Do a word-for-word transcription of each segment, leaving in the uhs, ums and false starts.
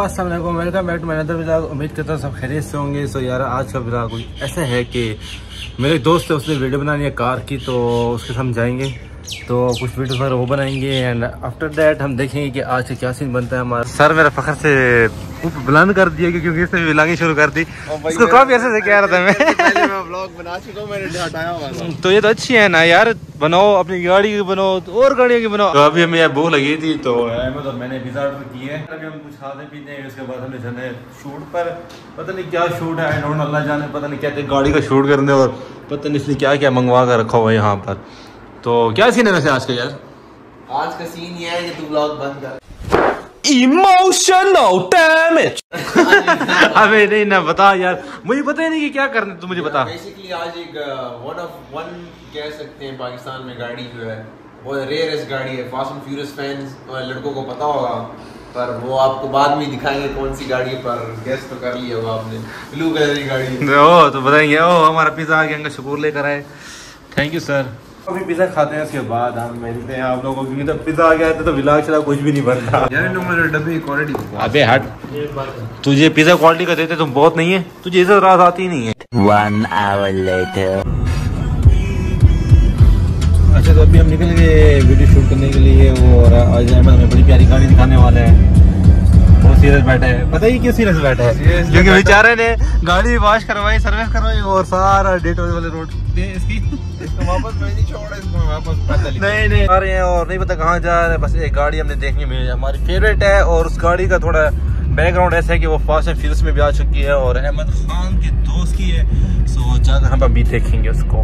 अस्सलाम वालेकुम, welcome back to my other vlog. उम्मीद करता हूँ सब खैरियत से होंगे। सो यार आज का व्लॉग कुछ ऐसा है कि मेरे दोस्त है, उसने वीडियो बनानी है कार की, तो उसके साथ हम जाएंगे, तो कुछ वीडियोस वगैरह वो बनाएंगे एंड आफ्टर दैट हम देखेंगे कि आज से क्या सीन बनता है हमारा। सर मेरा फखर से बुलंद कर दिया क्योंकि इसने व्लॉगिंग शुरू कर दी। इसको काफी ऐसे से कह रहा था मैं पहले मैं व्लॉग बना चुका हूं, मैंने हटाया हुआ था। तो ये तो अच्छी है ना यार, बनाओ अपनी गाड़ी की, बनाओ तो और गाड़ियों की बनाओ। तो अभी हमें यार भूख लगी थी तो अहमद और मैंने पिज़्ज़ा ऑर्डर की है। अभी हम कुछ खाते पीते हैं, उसके बाद हमें जाना है शूट पर। पता नहीं क्या शूट है, आई डोंट नो, अल्लाह जाने। पता नहीं कहते गाड़ी का शूट करने और पता नहीं इसने क्या क्या मंगवा कर रखा हुआ है यहाँ पर। तो क्या सीन है वैसे आज का यार? आज का सीन ये है कि तू व्लॉग बंद कर। इमोशनल डैमेज अबे नहीं ना, बता यार, मुझे पता ही नहीं कि क्या करना है, तू मुझे बता। बेसिकली आज एक वन ऑफ वन कह सकते हैं पाकिस्तान में गाड़ी जो है बहुत रेयरेस्ट गाड़ी है। फास्ट एंड फ्यूरियस फैंस लड़कों को पता होगा, पर वो आपको बाद में दिखाएंगे कौन सी गाड़ी है, पर गेस तो कर लिया होगा आपने, ब्लू कलर की गाड़ी है। ओ तो बताएंगे, ओ हमारा पिज़्ज़ा आ गया, अंकल शुक्र लेकर आए, थैंक यू सर। अभी पिज़्ज़ा खाते हैं, उसके बाद हम मिलते हैं आप लोगों को, क्योंकि तो पिज़्ज़ा आ गया तो व्लॉग चला कुछ भी नहीं बनता यार। मेरे डब्बे क्वालिटी, अबे हट, तुझे पिज़्ज़ा क्वालिटी का देते तुम बहुत नहीं है, तुझे इज्जत रात आती नहीं है। One hour later। अच्छा तो अभी हम निकल गए वीडियो शूट करने के लिए, वो और आज हमें बड़ी प्यारी गाड़ी दिखाने वाला है। बहुत सीरियस बैठा है, पता ही क्यों सीरियस बैठा है, क्योंकि बेचारे ने गाड़ी वॉश करवाई, सर्विस करवाई और सारा डेट वाले रोड इसकी इसको वापस मैं नहीं छोड़ा, इसको मैं वापस पैदल नहीं नहीं आ रहे हैं और नहीं पता कहाँ जा रहे हैं। बस एक गाड़ी हमने देखनी में हमारी फेवरेट है, और उस गाड़ी का थोड़ा बैकग्राउंड ऐसा है कि वो फास्ट एंड फ्यूरियस में भी आ चुकी है और अहमद खान के दोस्त की है। सो जाकर हम अभी देखेंगे उसको।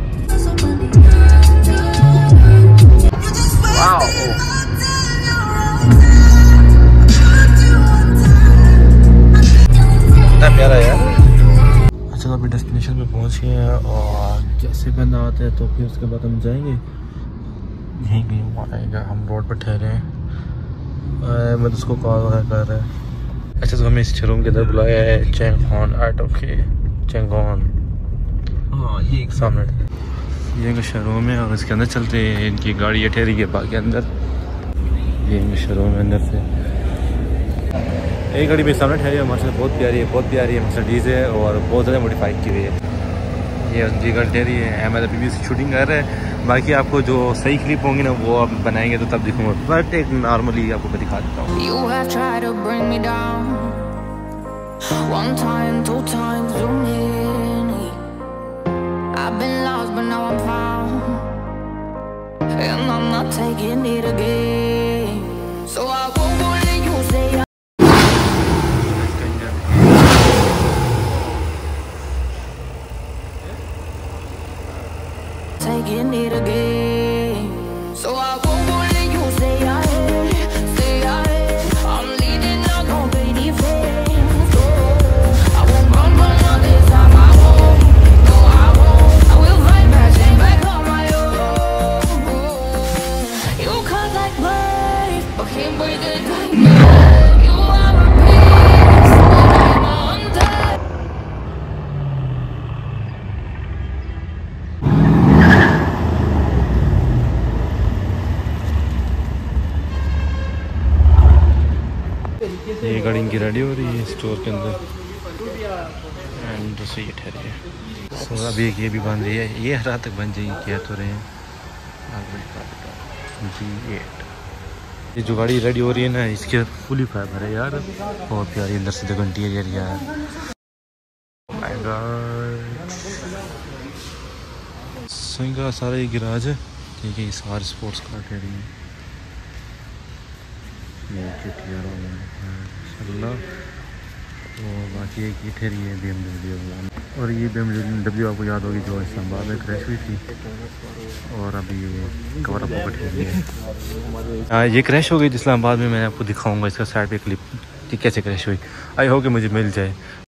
कितना प्यारा यार। अच्छा तो अभी डेस्टिनेशन पे पहुंच गए हैं और जैसे बंदा आते हैं तो फिर उसके बाद हम जाएंगे यहीं कहीं आएगा। हम रोड पर ठहरे हैं, मैं तो उसको कॉल वगैरह कर रहा है। अच्छा तो हमें इस शोरूम के अंदर बुलाया है, चैंगॉन ऑटो के, चैंगॉन, हाँ ये एक सामने ये इनका शोरूम है और इसके अंदर चलते हैं। इनकी गाड़ी ये ठहरी है बाकी अंदर, ये इनका शोरूम है अंदर से। एक गाड़ी मेरे सामने ठहरी है, माशाल्लाह बहुत प्यारी है, बहुत प्यारी है, मर्सिडीज़ है और बहुत ज़्यादा मॉडिफाई की हुई है। ये उनकी गाड़ी ठहरी है, अहमद अभी भी शूटिंग कर रहे हैं। बाकी आपको जो सही क्लिप होंगी ना वो आप बनाएंगे तो तब दिखूंगा, बट एक नॉर्मली आपको मैं दिखा देता हूँ। Taking it again, so I won't go let you stay ahead, stay ahead. I'm leading, not gonna pay the fame. So I won't run, run on this time. I won't, no I won't. I will fight back, stay back on my own. You cut like blood, but can't break it like that. You are a piece, but I'm undone. ये गाड़ी इनकी ready हो रही है store के अंदर and दोस्तों ये ठहरी है। सो अभी एक ये भी बन रही है, ये हर रात तक बन जाएगी, क्या तो रहे हैं जी एट। ये जो गाड़ी रेडी हो रही है ना, इसके फुली फाइबर है यार, बहुत प्यारी अंदर से जो इंटीरियर यार। माय गॉड, सो इनका सारा ये गिराज है, ठीक है। ये सारे स्पोर्ट्स कार ठहरी है, और बाकी एक ये ठहरी है बी एम डब्ल्यू। और ये बी एम डब्ल्यू आपको याद होगी जो इस्लामाबाद में क्रैश हुई थी, और अभी ये कवर अप होकर ठहरी है। हाँ ये क्रैश हो गई थी इस्लामाबाद में, मैं आपको दिखाऊंगा इसका साइड पे क्लिप कि कैसे क्रैश हुई। आई होप कि मुझे मिल जाए।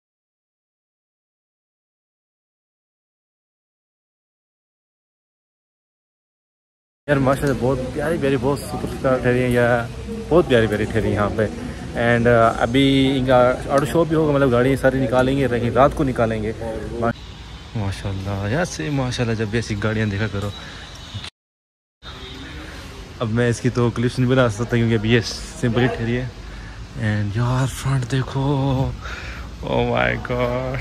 यार माशाल्लाह बहुत प्यारी प्यारी, बहुत सुपर ठहरी है या बहुत प्यारी प्यारी ठहरी यहाँ पे। एंड uh, अभी इनका ऑटो शो भी होगा, मतलब गाड़ी सारी निकालेंगे, रही रात को निकालेंगे। माशाल्लाह यार से माशाल्लाह, जब भी ऐसी गाड़ियाँ देखा करो। अब मैं इसकी तो क्लिप्स नहीं बना सकता क्योंकि अभी ये सिंपल ही ठहरी है, एंड यार फ्रंट देखो, ओ माय गॉड,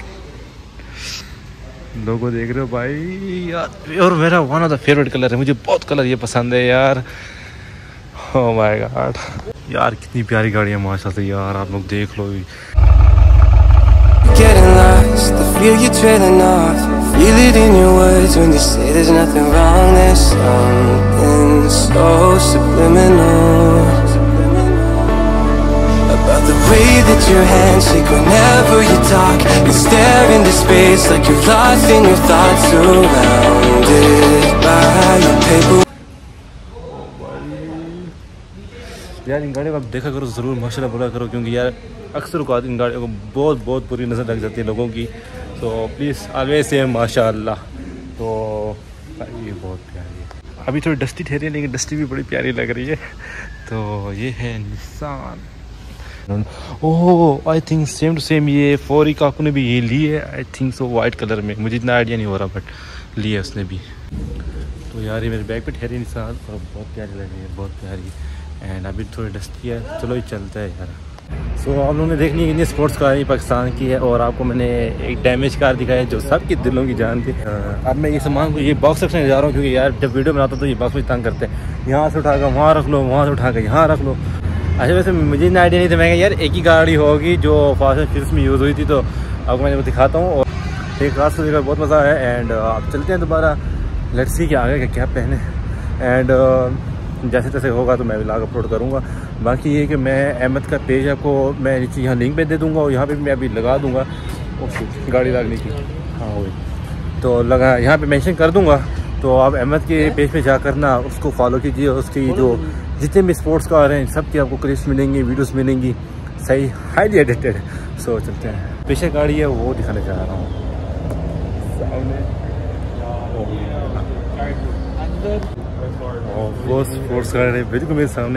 लोगो देख रहे हो भाई यार। और मेरा one of the favourite colour है, मुझे बहुत कलर ये पसंद है यार। ओ माय गॉड यार, कितनी प्यारी गाड़ी है माशाल्लाह से यार, आप लोग देख लो। Getting lost, the feel you're trailing off. Feel it in your words when you say there's nothing wrong. There's something so subliminal about the way that your hands shake whenever you talk. You stare into space like you're lost in your thoughts, surrounded by your paper. यार इन गाड़ियों को आप देखा करो ज़रूर, माशाल्लाह बोला करो, क्योंकि यार अक्सर औक़ात इन गाड़ियों को बहुत बहुत बुरी नज़र लग जाती है लोगों की। तो प्लीज़ ऑलवेज से माशाल्लाह। तो ये बहुत प्यारी है, अभी थोड़ी डस्टी ठहरी है लेकिन डस्टी भी बड़ी प्यारी लग रही है। तो ये है Nissan. Oh I think same to same ये फोरी काकू ने भी ये ली है, I think so white colour में, मुझे इतना आइडिया नहीं हो रहा बट ली है उसने भी। तो यार ये मेरे बैग पे ठहरी निसान और बहुत प्यारी लग रही है, बहुत प्यारी। एंड अभी थोड़ी डस्टी है, चलो ये चलता है यार। सो so, आप लोगों ने देखनी है कितनी स्पोर्ट्स कार है पाकिस्तान की है, और आपको मैंने एक डैमेज कार दिखाया है जो सबके दिलों की जान थी। अब मैं ये सामान को ये बॉक्स रखने जा रहा हूँ, क्योंकि यार जब वीडियो बनाता तो ये बॉक्स में तंग करते हैं, यहाँ से उठाकर वहाँ रख लो, वहाँ से उठाकर यहाँ रख लो। अच्छा वैसे मुझे इतना आइडिया नहीं था, मैं यार एक ही गाड़ी होगी जो फास्ट एंड फ्यूरियस में यूज़ हुई थी, तो आपको मैं दिखाता हूँ। और एक रात से बहुत मज़ा आया। एंड आप चलते हैं दोबारा, लेट्स सी कि आगे का क्या पहने। एंड जैसे तैसे होगा तो मैं भी लाग अपलोड करूँगा। बाकी ये कि मैं अहमद का पेज आपको मैं नीचे यहाँ लिंक पे दे दूँगा, और यहाँ पे भी मैं अभी लगा दूँगा। ओके गाड़ी लागने की, हाँ वही तो लगा, यहाँ पे मेंशन कर दूँगा। तो आप अहमद के पेज पे जाकर ना उसको फॉलो कीजिए, उसकी जो जितने भी स्पोर्ट्स कार हैं सब की आपको क्लिप्स मिलेंगी, वीडियोज़ मिलेंगी, सही हाईली एडिटेड। सो चलते हैं, पीछे गाड़ी है वो दिखाने जा रहा हूँ सामने। वो स्पोर्ट्स कार है बिल्कुल मेरे सामने,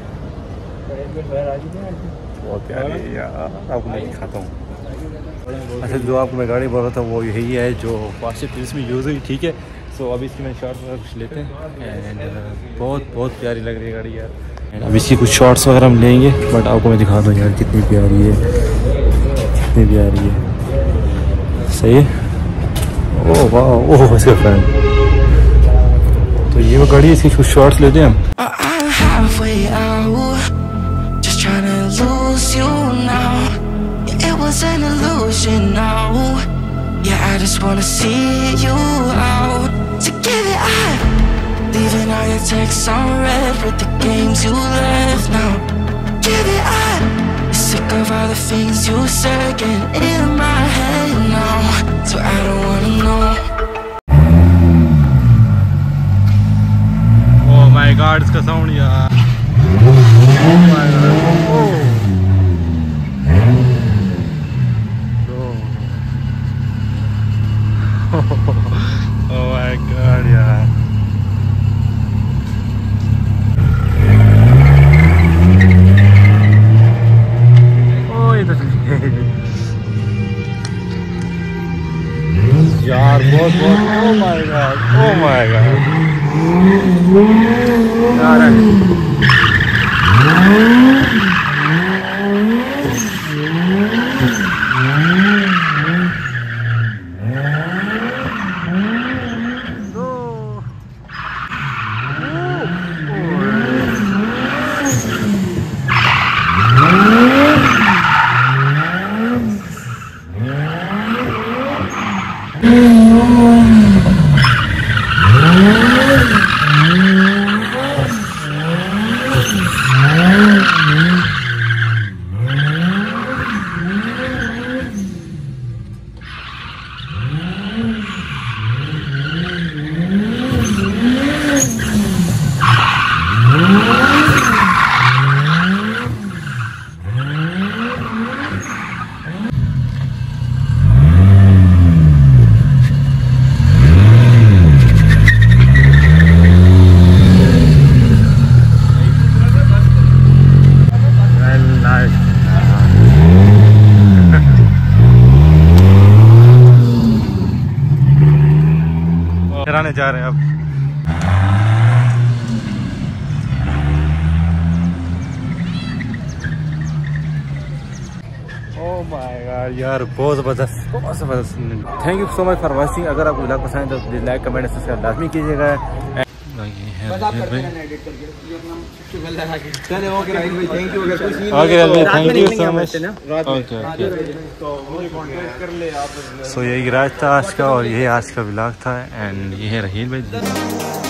बहुत प्यारी यार, आपको मैं दिखाता हूँ। अच्छा जो आपको मैं गाड़ी बोल रहा था वो यही है जो फास्ट एंड में यूज़ हुई, ठीक है। सो अभी इसकी मैं शॉर्ट्स वगैरह कुछ लेते हैं। एंड बहुत बहुत प्यारी लग रही है गाड़ी यार। एंड अभी इसकी कुछ शॉर्ट्स वगैरह हम लेंगे, बट आपको मैं दिखा दूँ यार कितनी प्यारी है, कितनी प्यारी है, सही है। ओह वाह, ओह इसका फ्रेंड। तो ये वो गाड़ी है, इसकी कुछ शॉर्ट्स लेते हैं हम। माय गॉड इसका साउंड यार, oh my god, oh my god यार। ओह ये तो यार बहुत बहुत, oh my god, oh my god यार। कराने जा रहे हैं अब। माय गॉड यार, बहुत ज़बरदस्त, बहुत ज़बरदस्त। Thank you so much for watching. अगर आपको व्लॉग पसंद है तो लाइक कमेंट सब्सक्राइब लाजमी कीजिएगा। चले ओके राइट भाई, थैंक यू। अगर कुछ नहीं ओके भाई, थैंक यू सो मच। रात में ओके ओके। तो मुझे कांटेक्ट कर ले आप। सो यही राज था आज का, और यही आज का व्लॉग था। एंड ये है रहील भाई।